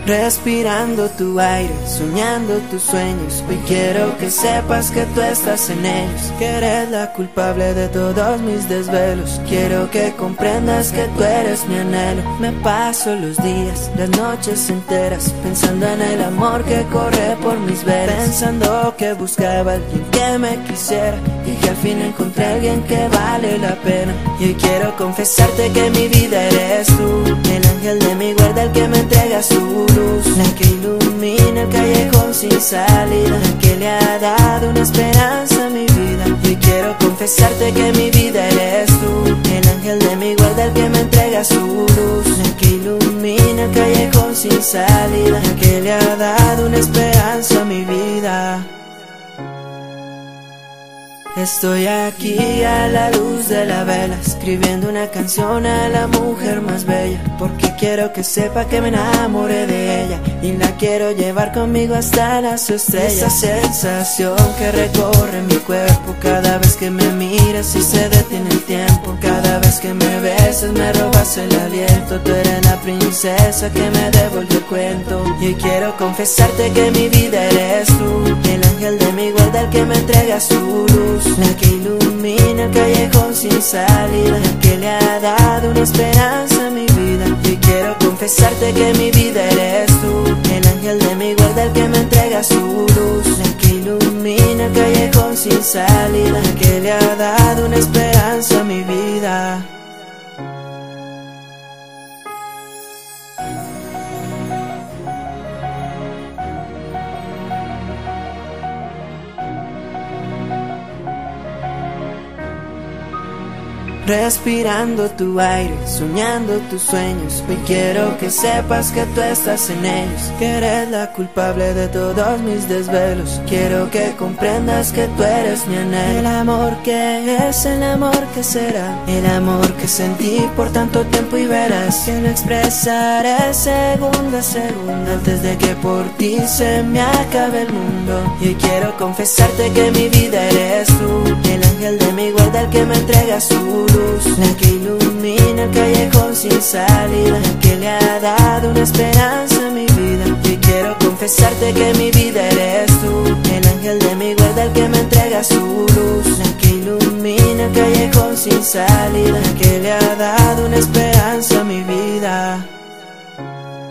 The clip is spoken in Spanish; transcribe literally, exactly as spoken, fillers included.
Respirando tu aire, soñando tus sueños. Hoy quiero que sepas que tú estás en ellos, que eres la culpable de todos mis desvelos. Quiero que comprendas que tú eres mi anhelo. Me paso los días, las noches enteras, pensando en el amor que corre por mis venas, pensando que buscaba a alguien que me quisiera y que al fin encontré a alguien que vale la pena. Y hoy quiero confesarte que mi vida eres tú, el ángel de mi guarda, el que me entrega su luz, la que ilumina el callejón sin salida, la que le ha dado una esperanza a mi vida. Y hoy quiero confesarte que mi vida eres tú, el ángel de mi guarda, el que me entrega su luz, la que ilumina el callejón sin salida, la que le ha dado una esperanza a mi vida. Estoy aquí a la luz de la vela, escribiendo una canción a la mujer más bella, porque quiero que sepa que me enamoré de ella y la quiero llevar conmigo hasta las estrellas. Esa sensación que recorre mi cuerpo cada vez que me miras y se detiene el tiempo, cada vez que me besas me robas el aliento. Tú eres la princesa que me devolvió el cuento. Y hoy quiero confesarte que mi vida eres tú, el ángel de mi guarda, el que me entrega su luz, la que ilumina el callejón sin salida, la que le ha dado una esperanza a mi vida. Y hoy quiero confesarte que mi vida eres tú, el ángel de mi guarda, el que me entrega su luz, la que ilumina el callejón sin salida, la que le ha dado una esperanza a mi vida. Respirando tu aire, soñando tus sueños. Hoy quiero que sepas que tú estás en ellos, que eres la culpable de todos mis desvelos. Quiero que comprendas que tú eres mi anhelo. El amor que es, el amor que será, el amor que sentí por tanto tiempo y verás que lo expresaré segundo a segundo, antes de que por ti se me acabe el mundo. Y hoy quiero confesarte que mi vida eres tú, el ángel de mi guarda, el que me entrega su luz, la que ilumina el callejón sin salida, la que le ha dado una esperanza a mi vida. Y quiero confesarte que mi vida eres tú, el ángel de mi guarda, el que me entrega su luz, la que ilumina el callejón sin salida, la que le ha dado una esperanza a mi vida.